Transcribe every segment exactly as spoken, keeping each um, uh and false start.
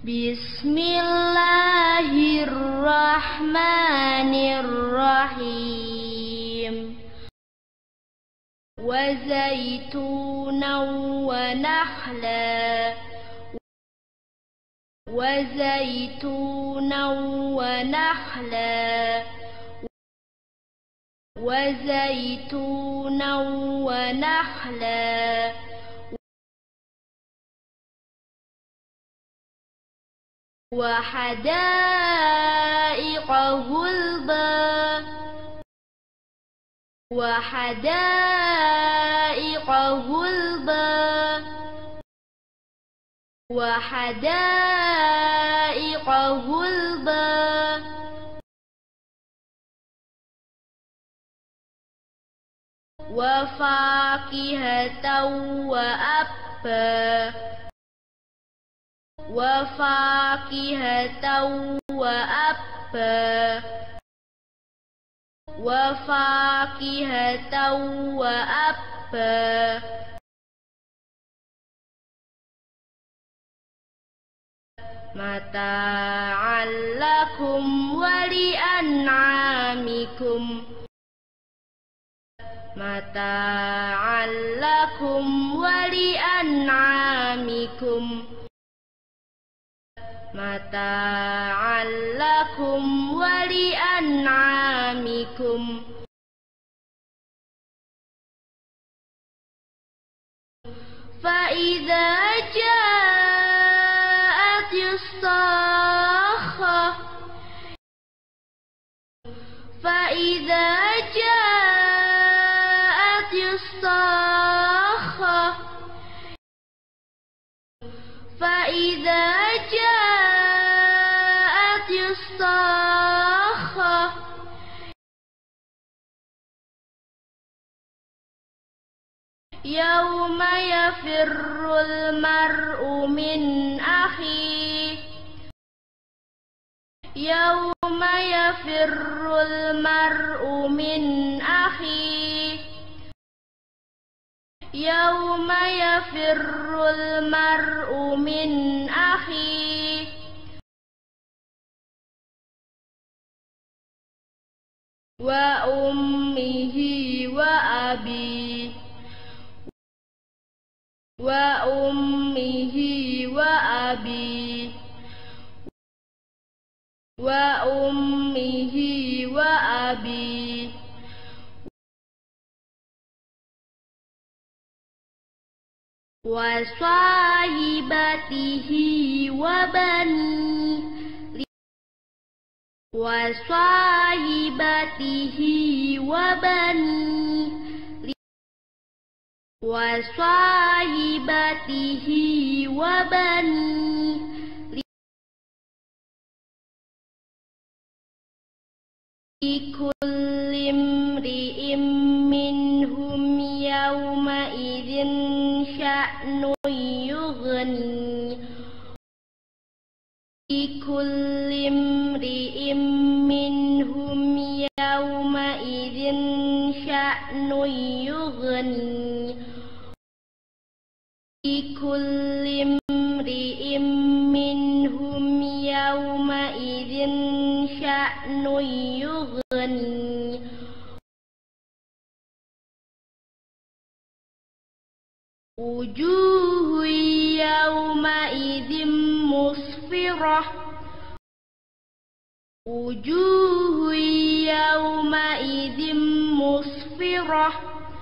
Bismillahirrahmanirrahim. Wa zaitunan wa nakhla, wa zaitunan wa nakhla, wa zaitunan wa nakhla, wa hadaiqa ghulba, wa hadaiqa ghulba, wa hadaiqa ghulba, wa fakihatan wa abba, wa fakihatan wa abba, wa fakihatan wa abba, mata'an lakum wa li'an'amikum, mata'an lakum wa li'an'amikum, mata'an lakum wa li'an'amikum. Fa'idha ja'atis sakhah, fa'idha ja'atis sakhah, fa'idha ja'atis sakhah, yawma yafirrul mar'u min akhihi, yawma yafirrul mar'u min akhihi, yawma yafirrul mar'u min akhihi, wa ummihi wa abihi, wa ummihi wa abihi, wa ummihi wa abihi, wa sahibatihi wa bani, wa sahibatihi wa bani, wa sahibatihi wa bani, likulli imri'in minhum yawma idzin sya'nun yughni, likulli imri'in minhum yawma idzin sya'nun yughni, likulli imri'in minhum yawma idzin sya'nun yughni, wujuhun yawma idzin musfirah, wujuhun yawma idzin musfirah,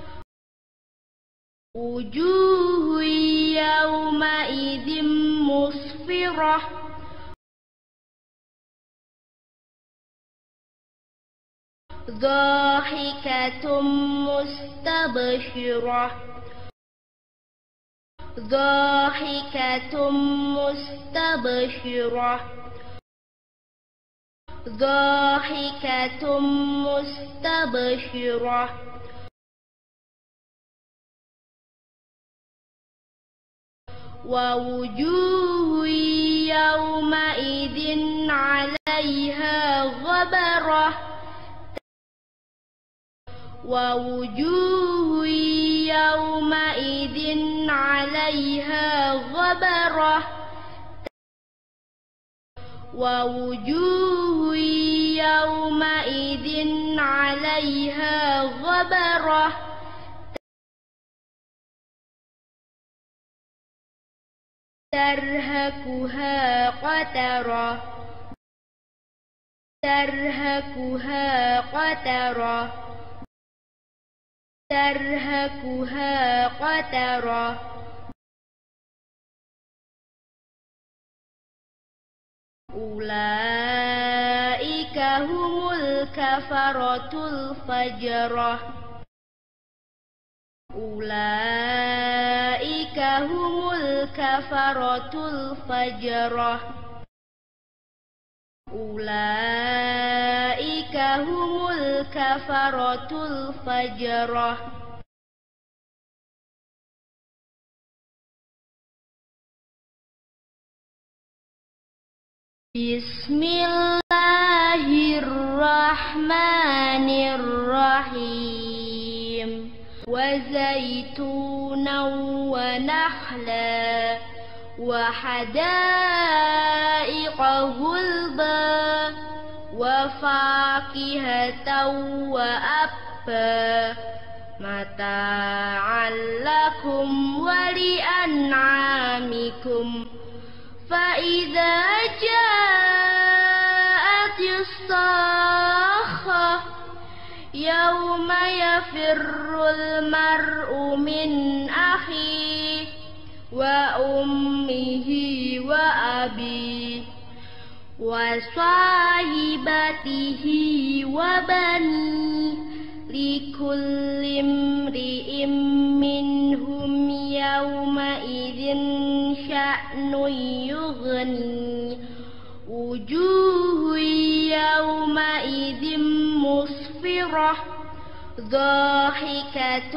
wujuhun yawma idzin musfirah, dhahikatum mustabshirah, dhahikatum mustabshirah, dhahikatum mustabshirah, wa wujuhun yawma idzin 'alaiha ghabarah, wa wujuhun yawma idzin 'alaiha ghabarah. ووجوه يومئذ عليها غبرة ترهقها قترة ترهقها قترة ترهقها قترة أولئك هم الكفرة الفجرة أولئك هم الكفرة الفجرة أولئك هم الكفرة الفجرة بسم الله الرحمن الرحيم وزيتونا ونخلا وحدائق غلبا وفاكهة وأبا متاعا لكم ولأنعامكم فإذا جاءت الصاخة يوم يفر المرء من أخيه وأمه وأبيه وصاحبته وبنيه لكل امرئ منهم يومئذ شأن يغني وجوه يومئذ مسفرة ضاحكة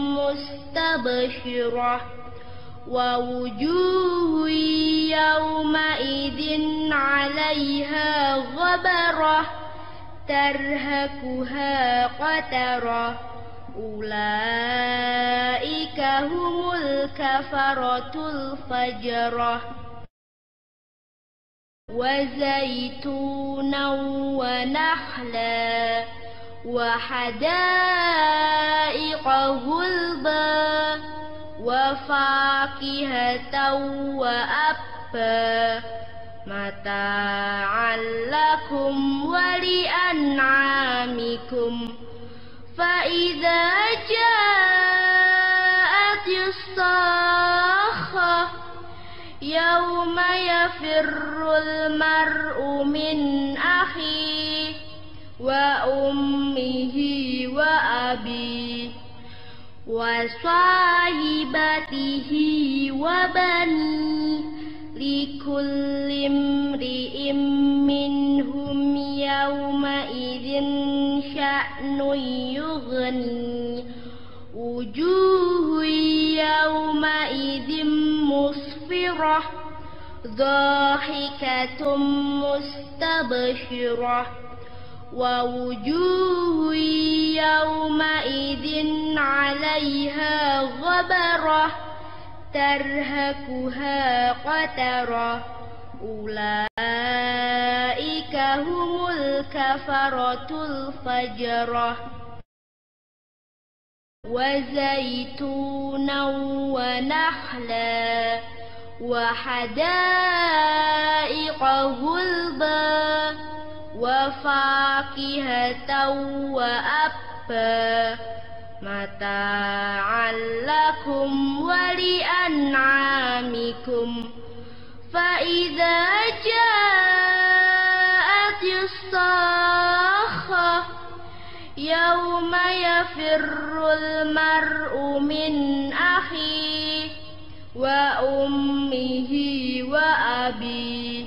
مستبشرة ووجوه يومئذ عليها غبرة ترهقها قترة أولئك هم الكفرة الفجرة وزيتونا ونخلا وحدائق غلبا وفاكهة وأبا متاعا لكم ولأنعامكم فإذا جاءت الصاخة يوم يفر المرء من أخيه وأمه وأبيه وصاحبته وبنيه لكل امرئ منهم يومئذ شأن يغني وجوه يومئذ مسفرة ضاحكة مستبشرة ووجوه يومئذ عليها غبرة ترهقها قترة أولئك هم الكفرة الفجرة وزيتونا ونخلا وحدائق غلبا وفاكهة وأبا متاعا لكم ولأنعامكم فإذا جاءت الصاخة يوم يفر المرء من أخيه وأمه وأبيه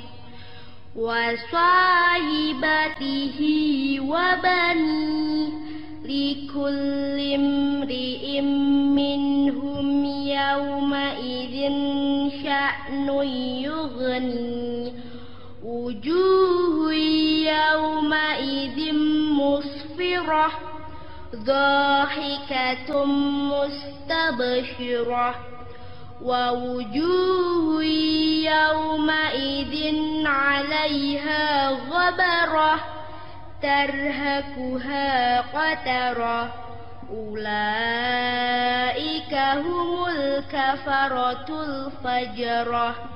وصاحبته وبنيه لكل امرئ منهم يومئذ شأن يغني وجوه يومئذ مسفرة ضاحكة مستبشرة ووجوه يومئذ عليها غبرة ترهقها قترة أولئك هم الكفرة الفجرة.